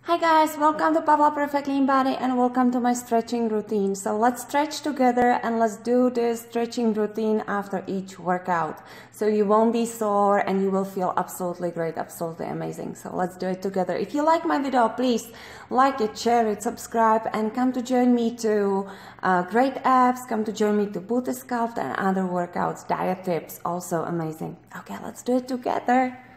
Hi guys, welcome to Pavla PerfectLeanBody and welcome to my stretching routine. So let's stretch together and let's do this stretching routine after each workout. So you won't be sore and you will feel absolutely great, absolutely amazing. So let's do it together. If you like my video, please like it, share it, subscribe, and come to join me to great apps, come to join me to Booty Sculpt and other workouts, diet tips, also amazing. Okay, let's do it together.